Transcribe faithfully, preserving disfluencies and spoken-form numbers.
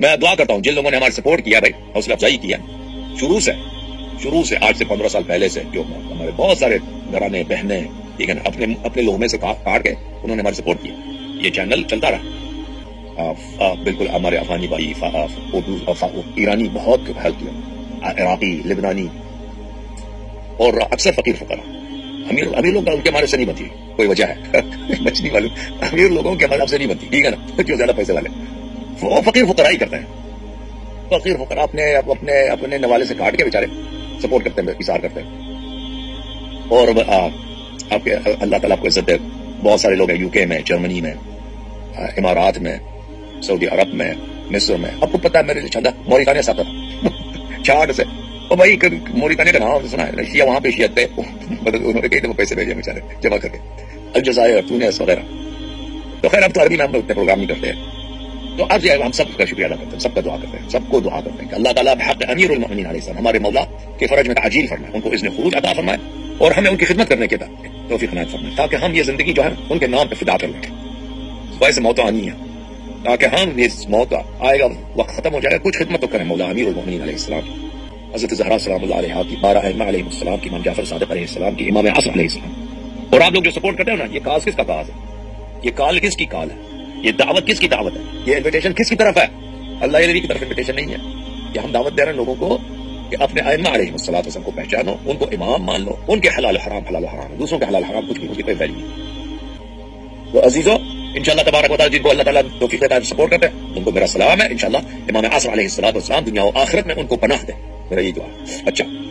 میں دعا کرتا ہوں جن لوگوں نے ہماری سپورٹ کیا بھائی، حوصلہ افزائی کیا شروع سے شروع سے آج سے پندرہ سال پہلے سے، جو ہمارے بہت سارے گھرانے بہنیں ٹھیک ہے نا اپنے اپنے لوگوں میں سے کاٹ کے انہوں نے ہماری سپورٹ کی، یہ چینل چلتا رہا بالکل. ہمارے افغانی بھائی، اردو ایرانی بہت ہیلپ کیا، عراقی، لبنانی، اور اکثر فقیر فقراء. امیر امیر لوگ ان کے ہمارے سے نہیں بنتی، کوئی وجہ ہے بچنی معلوم، امیر لوگوں کے ہمارے سے نہیں بنتی ٹھیک ہے نا، کیوں زیادہ پیسے والے وہ فقیر فقراء ہی کرتے ہیں. فقیر فقراء اپنے اپنے اپنے نوالے سے کاٹ کے بیچارے سپورٹ کرتے ہیں، اثار کرتے ہیں. اور آپ کے اللہ تعالیٰ کو عزت دے، بہت سارے لوگ ہیں یو کے میں، جرمنی میں، امارات میں، سعودی عرب میں، مصر میں. آپ کو پتا ہے میرے لیے چندہ موریتانیہ سے آتا تھا چاٹ سے، اور بھائی موریتانیہ کا نام سنا ہے، شیعہ وہاں پہ شیعت تھے، انہوں نے کئی پیسے بھیجے بیچارے جمع کر کے، الجزائر، تونس وغیرہ. تو خیر اب تو عربی میں ہم اتنے پروگرام نہیں کرتے ہیں، تو اب ہم سب کا شکریہ ادا کرتے ہیں، سب کا دعا کرتے ہیں، سب کو دعا کرتے ہیں کہ اللہ تعالیٰ بحق امیر المؤمنین علیہ السلام ہمارے مولا کے فرج میں تعجیل فرمائے، ان کو اذن خروج عطا فرمائے، اور ہمیں ان کی خدمت کرنے کے توفیق عنایت فرمائے، تاکہ ہم یہ زندگی جو ہے ان کے نام پہ فدا کر لیں. ویسے موت آنی ہے، تاکہ ہم اس موت آئے گا، وقت ختم ہو جائے گا، کچھ خدمت تو کریں مولا امیر المؤمنین علیہ السلام، حضرت زہرا سلام اللہ علیہ کی، بارہ ائمہ علیہ السلام کی، امام جعفر صادق علیہ السلام کی، امام عصر علیہ السلام. اور آپ لوگ جو سپورٹ کرتے ہیں نا، یہ کاز کس کا کاز ہے، یہ کال کس کی کال ہے، یہ دعوت کس کی دعوت ہے، یہ انویٹیشن کس کی طرف ہے؟ اللہ علیہ کی طرف انویٹیشن نہیں ہے. کہ ہم دعوت دے رہے ہیں لوگوں کو کہ اپنے ائمہ علیہ الصلوۃ والسلام کو پہچانو، ان کو امام مان لو، ان کے حلال حرام حلال حرام ہے، دوسروں کے حلال حرام کچھ نہیں، اس کی کوئی ویلیو نہیں. تو عزیزو انشاءاللہ تبارک و تعالی جن کو اللہ تعالیٰ توفیق دیتا ہے سپورٹ کرتے ہیں ان کو میرا سلام ہے. انشاءاللہ امام عصر علیہ الصلوۃ والسلام دنیا و آخرت میں ان کو پناہ دے، میرا یہ دعا ہے. اچھا